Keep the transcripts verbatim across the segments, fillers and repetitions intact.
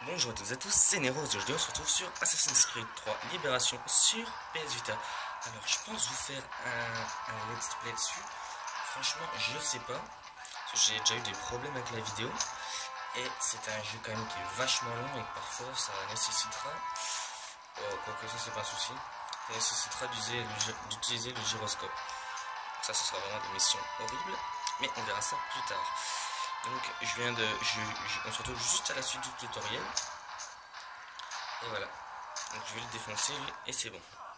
Bonjour à tous et à tous, c'est Nero. Aujourd'hui on se retrouve sur Assassin's Creed trois Libération sur P S Vita. Alors je pense vous faire un, un let's play dessus. Franchement je sais pas, j'ai déjà eu des problèmes avec la vidéo. Et c'est un jeu quand même qui est vachement long et que parfois ça nécessitera, oh, quoique ça c'est pas un souci, ça nécessitera d'utiliser le, le gyroscope. Ça ce sera vraiment des missions horribles, mais on verra ça plus tard. Donc je viens de, je, je, on se retrouve juste à la suite du tutoriel. Et voilà. Donc je vais le défoncer et c'est bon.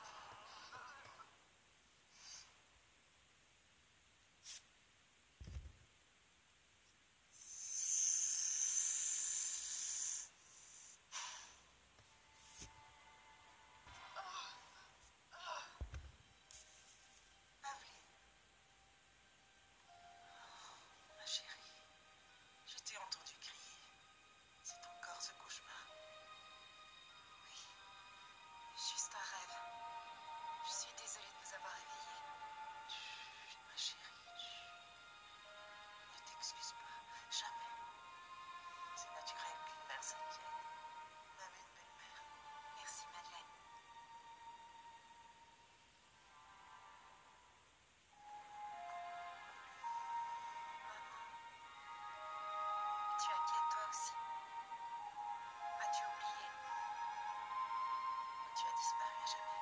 Tu inquiètes toi aussi. As-tu oublié? Tu as disparu à jamais.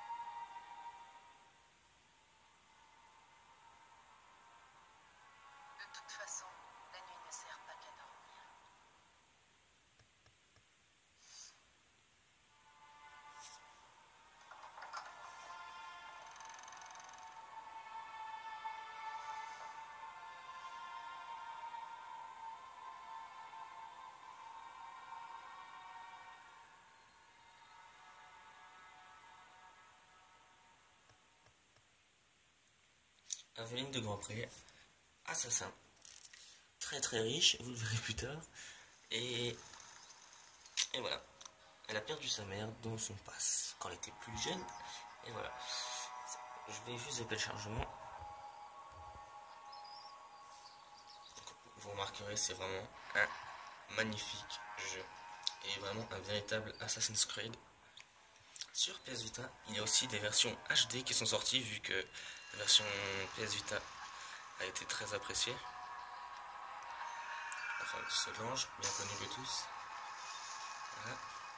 De toute façon, la nuit ne sert pas qu'à dormir. Aveline de Grand Pré, assassin. Très très riche, vous le verrez plus tard. Et, et voilà. Elle a perdu sa mère dans son passe quand elle était plus jeune. Et voilà. Je vais juste zapper le chargement. Vous remarquerez, c'est vraiment un magnifique jeu. Et vraiment un véritable Assassin's Creed. Sur P S Vita, il y a aussi des versions H D qui sont sorties, vu que la version P S Vita a été très appréciée. Enfin, Solange, bien connu de tous. Voilà.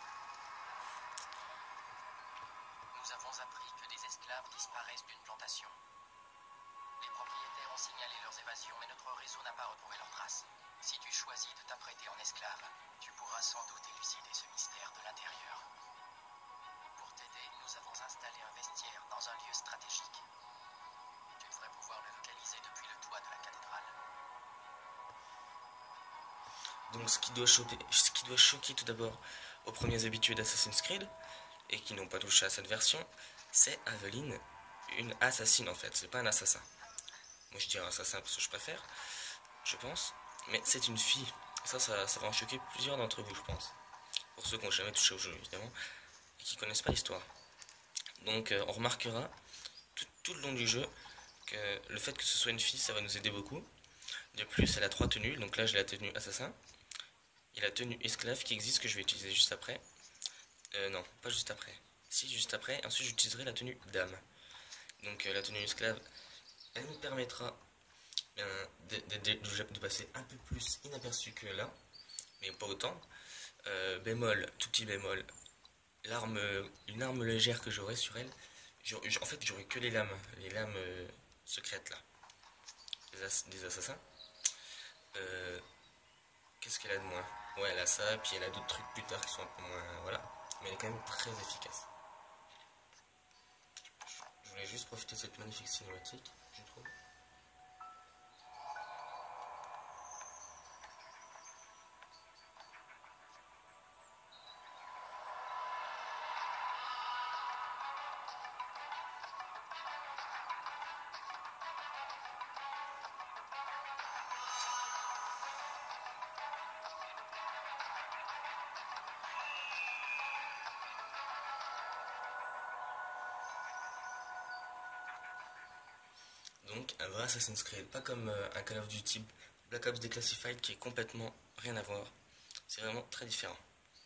Nous avons appris que des esclaves disparaissent d'une plantation. Les propriétaires ont signalé leurs évasions, mais notre réseau n'a pas retrouvé leurs traces. Si tu choisis de t'apprêter en esclave, tu pourras sans doute élucider ce mystère de l'intérieur. Pour t'aider, nous avons installé un vestiaire dans un lieu stratégique. Tu devrais pouvoir le localiser depuis le toit de la cathédrale. Donc ce qui doit choquer, ce qui doit choquer tout d'abord aux premiers habitués d'Assassin's Creed, et qui n'ont pas touché à cette version, c'est Aveline, une assassine en fait, c'est pas un assassin. Moi je dirais assassin parce que je préfère, je pense, mais c'est une fille. Ça, ça, ça va en choquer plusieurs d'entre vous, je pense. Pour ceux qui n'ont jamais touché au jeu, évidemment, et qui connaissent pas l'histoire. Donc euh, on remarquera tout, tout le long du jeu que le fait que ce soit une fille, ça va nous aider beaucoup. De plus, elle a trois tenues, donc là j'ai la tenue assassin. Il y a la tenue esclave qui existe, que je vais utiliser juste après. Euh, non, pas juste après. Si, juste après. Et ensuite, j'utiliserai la tenue dame. Donc, euh, la tenue esclave, elle nous permettra euh, de, de, de, de passer un peu plus inaperçu que là. Mais pas autant. Euh, bémol, tout petit bémol. L'arme, une arme légère que j'aurai sur elle. En fait, j'aurai que les lames. Les lames euh, secrètes, là. Des, as, des assassins. Euh, Qu'est-ce qu'elle a de moins? Ouais, elle a ça, et puis elle a d'autres trucs plus tard qui sont un peu moins... Voilà. Mais elle est quand même très efficace. Je voulais juste profiter de cette magnifique cinématique, je trouve. Donc un vrai Assassin's Creed, pas comme euh, un Call of Duty Black Ops Declassified qui est complètement rien à voir. C'est vraiment très différent.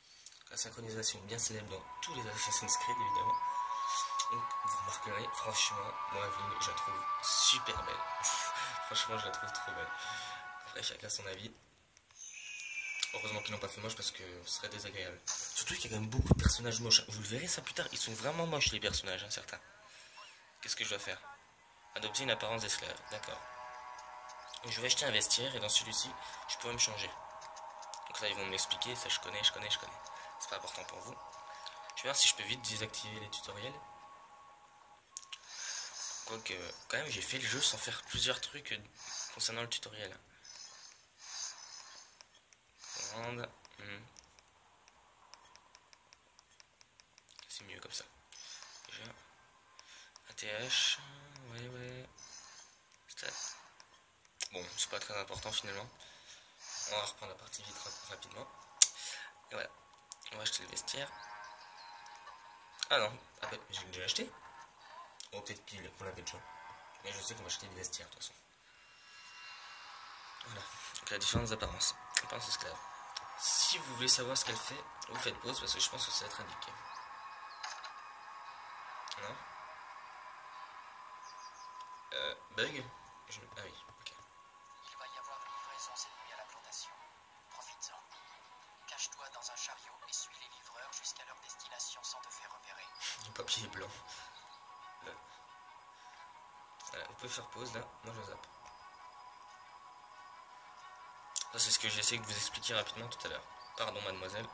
La synchronisation bien célèbre dans tous les Assassin's Creed évidemment. Donc vous remarquerez, franchement, moi Aveline, je la trouve super belle. Franchement, je la trouve trop belle. Après, chacun son avis. Heureusement qu'ils n'ont pas fait moche parce que ce serait désagréable. Surtout qu'il y a quand même beaucoup de personnages moches. Vous le verrez ça plus tard, ils sont vraiment moches les personnages, hein, certains. Qu'est-ce que je dois faire? Adopter une apparence d'esclave, d'accord. Je vais acheter un vestiaire et dans celui-ci, je pourrais me changer. Donc là, ils vont me l'expliquer, ça je connais, je connais, je connais. C'est pas important pour vous. Je vais voir si je peux vite désactiver les tutoriels. Quoique, quand même, j'ai fait le jeu sans faire plusieurs trucs concernant le tutoriel. Commande. Hmm. C'est mieux comme ça. Déjà. A T H. Ouais, ouais. Stat. Bon, c'est pas très important finalement. On va reprendre la partie vite rapidement. Et voilà. On va acheter le vestiaire. Ah non, ah bah, j'ai déjà acheté. Oh, peut-être pile, on l'avait déjà. Mais je sais qu'on va acheter des vestiaires de toute façon. Voilà. Donc la différence d'apparence. Apparence esclave. Si vous voulez savoir ce qu'elle fait, vous faites pause parce que je pense que ça va être indiqué. Non. Euh, bug je... Ah oui, ok. Il va y avoir une livraison cette nuit à la plantation. Profites-en. Cache-toi dans un chariot et suis les livreurs jusqu'à leur destination sans te faire repérer. Le papier est blanc. Là. Voilà, vous pouvez faire pause là, moi je zappe. Ça c'est ce que j'ai essayé de vous expliquer rapidement tout à l'heure. Pardon mademoiselle.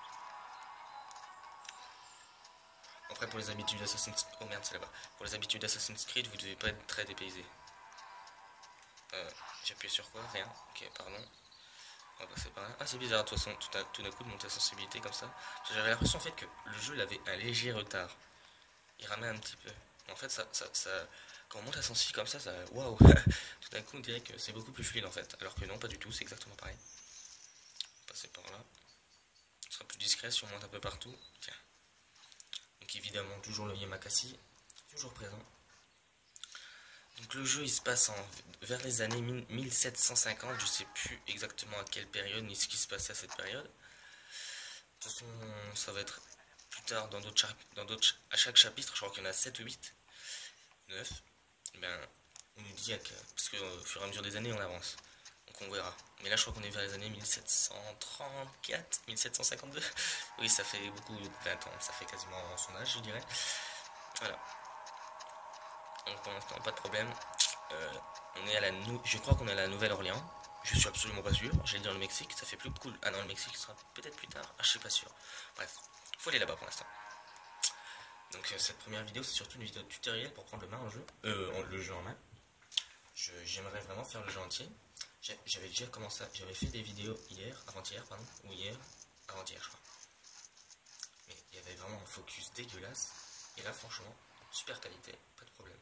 Après pour les habitudes d'Assassin's Creed... Oh merde c'est là-bas. Pour les habitudes d'Assassin's Creed vous devez pas être très dépaysé. Euh, j'ai appuyé sur quoi? Rien. Ok pardon. On va passer par là. Ah c'est bizarre de toute façon tout, à, tout d'un coup de monter la sensibilité comme ça. J'avais l'impression en fait que le jeu avait un léger retard. Il ramait un petit peu. En fait ça... ça, ça... Quand on monte la sensi comme ça, ça... Waouh. Tout d'un coup on dirait que c'est beaucoup plus fluide en fait. Alors que non pas du tout, c'est exactement pareil. Passer par là. Ce sera plus discret si on monte un peu partout. Tiens. Donc évidemment toujours le Yamakasi, toujours présent. Donc le jeu il se passe en, vers les années mille sept cent cinquante, je sais plus exactement à quelle période ni ce qui se passait à cette période. De toute façon ça va être plus tard dans d'autres dans d'autres à chaque chapitre, je crois qu'il y en a sept ou huit, neuf. Ben on nous dit que, parce que au fur et à mesure des années on avance. Donc on verra. Mais là je crois qu'on est vers les années mille sept cent trente-quatre, mille sept cent cinquante-deux. Oui ça fait beaucoup, vingt ans, ça fait quasiment son âge je dirais. Voilà. Donc pour l'instant pas de problème. Euh, on est à la nou je crois qu'on est à la Nouvelle-Orléans. Je suis absolument pas sûr. J'allais dire le Mexique, ça fait plus cool. Ah non le Mexique sera peut-être plus tard. Ah je suis pas sûr. Bref, faut aller là-bas pour l'instant. Donc euh, cette première vidéo c'est surtout une vidéo tutoriel pour prendre le main en jeu. Euh, le jeu en main. J'aimerais vraiment faire le jeu entier. J'avais déjà commencé, j'avais fait des vidéos hier, avant-hier, pardon, ou hier, avant-hier je crois. Mais il y avait vraiment un focus dégueulasse. Et là franchement, super qualité, pas de problème.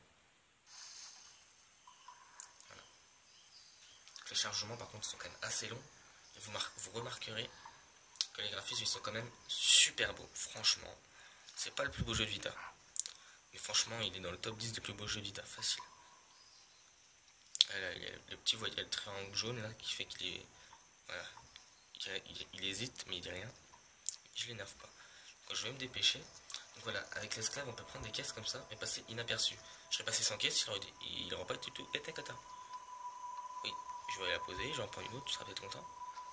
Voilà. Les chargements par contre sont quand même assez longs. Et vous, vous remarquerez que les graphismes sont quand même super beaux. Franchement, c'est pas le plus beau jeu de Vita. Mais franchement, il est dans le top dix des plus beaux jeux de Vita, facile. Là, il y a le petit voyage, le triangle jaune là qui fait qu'il est. Voilà. Il, il, il hésite, mais il dit rien. Je l'énerve pas. Donc, je vais me dépêcher. Donc voilà, avec l'esclave, on peut prendre des caisses comme ça et passer inaperçu. Je serais passé sans caisse, il aurait, il aurait pas du tout été cata. Oui, je vais la poser, j'en prends une autre, tu seras peut-être content.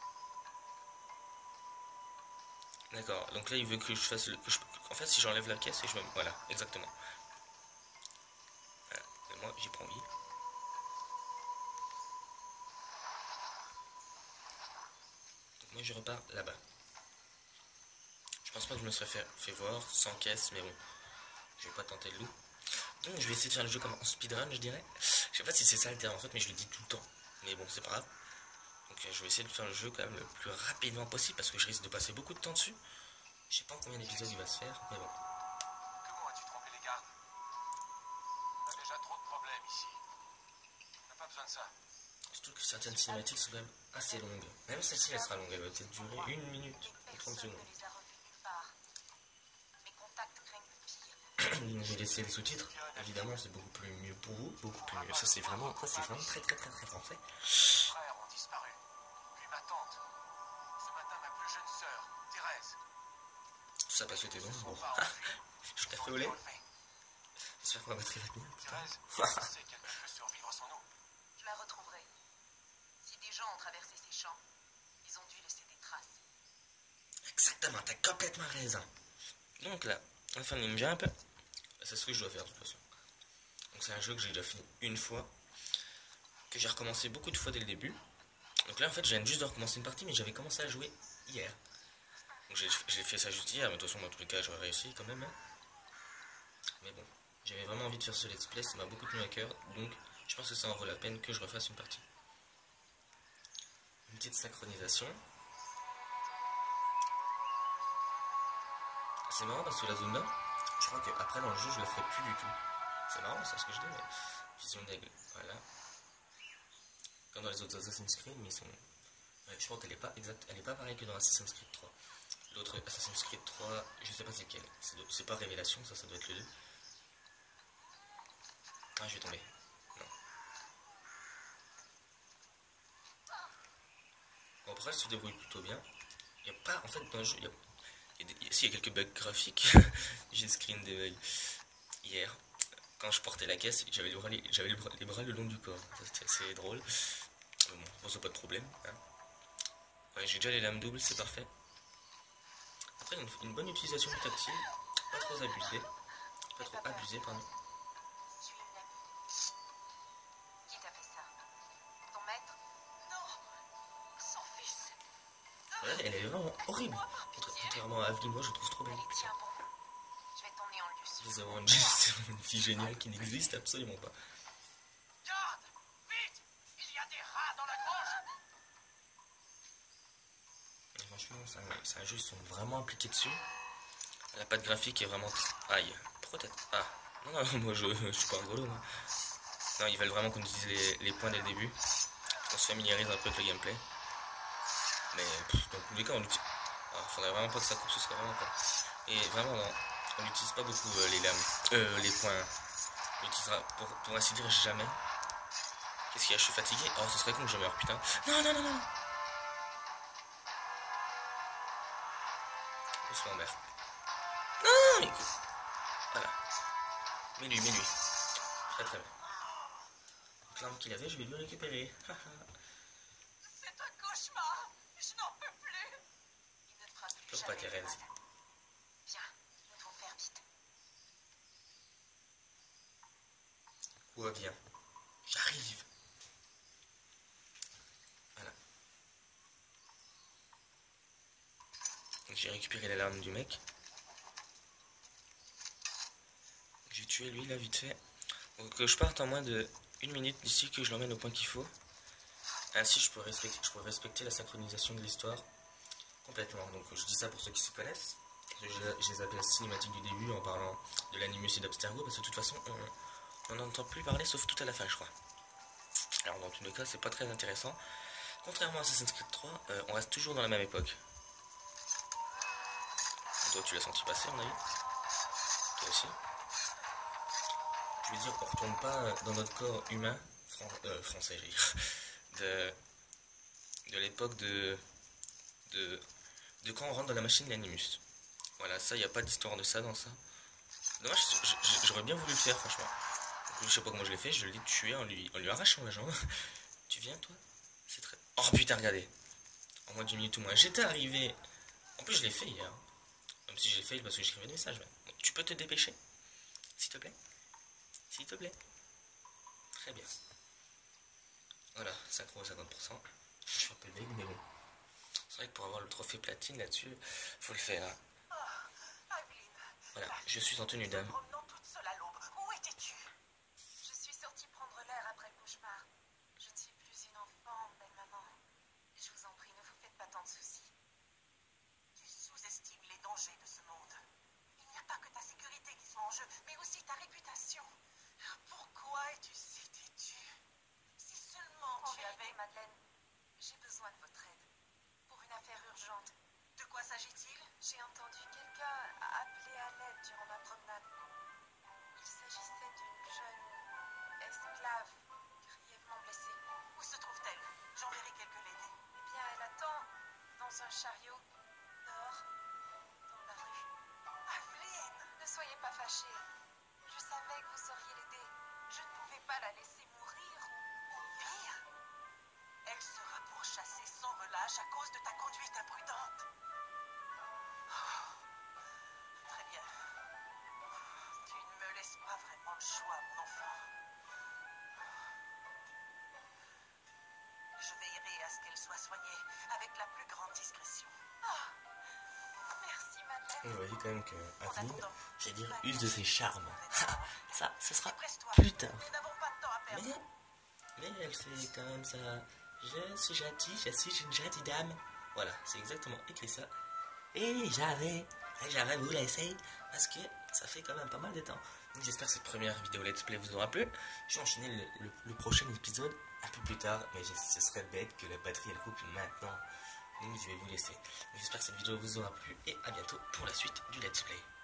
D'accord, donc là il veut que je fasse le. Que je, en fait, si j'enlève la caisse et je me. Voilà, exactement. Voilà, et moi j'y prends vie. Moi je repars là-bas. Je pense pas que je me serais fait, fait voir sans caisse, mais bon, je vais pas tenter le loup. Donc je vais essayer de faire le jeu comme en speedrun, je dirais. Je sais pas si c'est ça le terme en fait, mais je le dis tout le temps. Mais bon, c'est pas grave. Donc je vais essayer de faire le jeu quand même le plus rapidement possible parce que je risque de passer beaucoup de temps dessus. Je sais pas en combien d'épisodes il va se faire, mais bon. Comment as-tu trompé les gardes? On a déjà trop de problèmes ici. On n'a pas besoin de ça. Surtout que certaines cinématiques sont quand même assez longues. Même celle-ci, elle sera longue. Elle va peut-être durer une minute ou trente secondes. J'ai laissé les sous-titres. Évidemment, c'est beaucoup plus mieux pour vous. Beaucoup plus mieux. Ça, c'est vraiment, ça, c'est vraiment très, très, très, très français. Mes frères ont disparu. Puis ma tante. Ce matin, ma plus jeune sœur, Thérèse. Ça passe le téton. Ils Bon. sont pas enlevés. Je t'ai Ils ont fait au lait. été enlevés. J'espère que ma batterie va tenir. Thérèse, je sais qu'elle ne peut survivre sans nous. Je la retrouverai. Si des gens ont traversé ces champs, ils ont dû laisser des traces. Exactement, t'as complètement raison. Donc là, enfin Ninja un peu. C'est ce que je dois faire de toute façon. Donc c'est un jeu que j'ai déjà fini une fois. Que j'ai recommencé beaucoup de fois dès le début. Donc là en fait je viens juste de recommencer une partie mais j'avais commencé à jouer hier. Donc j'ai fait ça juste hier, mais de toute façon dans tous les cas j'aurais réussi quand même. Hein. Mais bon, j'avais vraiment envie de faire ce let's play, ça m'a beaucoup tenu à cœur. Donc je pense que ça en vaut la peine que je refasse une partie. Une petite synchronisation. C'est marrant parce que la zone là, je crois qu'après dans le jeu je la ferai plus du tout. C'est marrant ça ce que je dis, mais vision d'aigle, voilà. Comme dans les autres Assassin's Creed, mais ils sont... Ouais, je crois qu'elle est pas exacte, elle est pas pareille que dans Assassin's Creed trois. L'autre Assassin's Creed trois, je sais pas c'est quel. C'est pas Révélation, ça, ça doit être le deux. Ah, je vais tomber. Non. Bon, après, elle se débrouille plutôt bien. Il n'y a pas, en fait, dans le jeu, il y a... Il y a, des... si, il y a quelques bugs graphiques. J'ai screen des bugs. Hier, quand je portais la caisse, j'avais les bras, les... les, bras... les bras le long du corps. C'était assez drôle. Mais bon, bon c'est pas de problème. Hein. Ouais, j'ai déjà les lames doubles, c'est parfait. Après, une, une bonne utilisation du tactile, pas trop abusée. Pas trop abusée, pardon. Je suis une amie. Qui t'a fait ça? Ton maître? Non, son fils. Ouais, elle est vraiment horrible. Contrairement à Aveline, moi je trouve trop belle. Allez, tiens bon. Je vais t'emmener en lieu sûr. C'est vraiment une, une fille géniale qui n'existe absolument pas. Garde! Vite! Il y a des rats dans la grange! Et franchement, c'est un, un jeu, ils sont vraiment impliqués dessus. La patte graphique est vraiment... Aïe, pourquoi t'as... Ah, non, non, moi je, je suis pas rigolo. Moi. Non, ils veulent vraiment qu'on utilise les, les points dès le début. On se familiarise un peu avec le gameplay. Mais pff, dans tous les cas, on utilise... Alors, faudrait vraiment pas que ça coupe, ce serait vraiment pas. Et vraiment, non, on n'utilise pas beaucoup euh, les lames, euh, les points. On utilisera, pour, pour ainsi dire, jamais. Qu'est-ce qu'il y a? Je suis fatigué. Oh, ce serait con que je meure, putain. Non, non, non, non. On se l'emmerde. Non, mais écoute. Voilà. Mais lui, mais lui. Très, très bien. Donc l'arme qu'il avait, je vais lui récupérer. C'est un cauchemar. Je n'en peux plus. Il ne te fera plus Pleure jamais pas, Thérèse. mal. Viens, nous devons faire vite. Quoi, bien. J'arrive. Voilà. Donc j'ai récupéré l'alarme du mec. J'ai tué lui là vite fait. Donc que je parte en moins de une minute d'ici que je l'emmène au point qu'il faut. Ainsi je peux respecter, je peux respecter la synchronisation de l'histoire complètement. Donc je dis ça pour ceux qui s'y connaissent. Je, je les appelle cinématiques du début en parlant de l'animus et d'Abstergo parce que de toute façon on n'entend plus parler sauf tout à la fin je crois. Alors dans tous les cas c'est pas très intéressant. Contrairement à Assassin's Creed trois, euh, on reste toujours dans la même époque. Toi tu l'as senti passer à mon avis. Toi aussi. Je veux dire on retourne pas dans notre corps humain, fran euh, français je veux dire, de, de l'époque de, de, de quand on rentre dans la machine d'Animus. Voilà, ça, il n'y a pas d'histoire de ça dans ça. Dommage, j'aurais bien voulu le faire, franchement. Donc, je sais pas comment je l'ai fait, je l'ai tué en lui, en lui arrachant la jambe. Tu viens, toi? C'est très... Oh putain, regardez. En moins d'une minute ou moins. J'étais arrivé. En plus, je l'ai fait hier. Même si je l'ai fait parce que j'écrivais des messages. Mais... Bon, tu peux te dépêcher? S'il te plaît? S'il te plaît? Très bien. Voilà, synchro à cinquante pour cent. Je suis un peu deg, mais bon. C'est vrai que pour avoir le trophée platine là-dessus, faut le faire. Hein. Voilà, je suis en tenue d'âme. Où étais-tu? Je suis sortie prendre l'air après le cauchemar. Je ne suis plus une enfant, belle maman. Je vous en prie, ne vous faites pas tant de soucis. Tu sous-estimes les dangers de ce monde. Il n'y a pas que ta sécurité qui soit en jeu, mais aussi ta réputation. Pourquoi es-tu si têtue? Si seulement En tu vérité, avais... Madeleine, j'ai besoin de votre aide. Pour une affaire urgente. De quoi s'agit-il? J'ai entendu quelqu'un appeler à l'aide durant ma promenade. caché. Je savais que vous sauriez l'aider. Je ne pouvais pas la laisser mourir ou mourir. Elle sera pourchassée sans relâche à cause de ta conduite imprudente. Oh, très bien. Tu ne me laisses pas vraiment le choix, mon enfant. Je veillerai à ce qu'elle soit soignée avec la plus grande discrétion. Oh, merci, Madeleine. On voyait quand même que En Aveline, attendant, j'allais dire, use de ses charmes. Ça, ce sera presse-toi. plus tard. Nous n'avons pas de temps à perdre. Mais, mais elle fait quand même ça. Je suis gentille, je suis une gentille dame. Voilà, c'est exactement écrit ça. Et j'avais, j'avais vous laisser parce que ça fait quand même pas mal de temps. Donc j'espère que cette première vidéo let's play vous aura plu. Je vais enchaîner le, le, le prochain épisode un peu plus tard, mais je, ce serait bête que la batterie elle coupe maintenant. Donc je vais vous laisser. J'espère que cette vidéo vous aura plu et à bientôt pour la suite du let's play.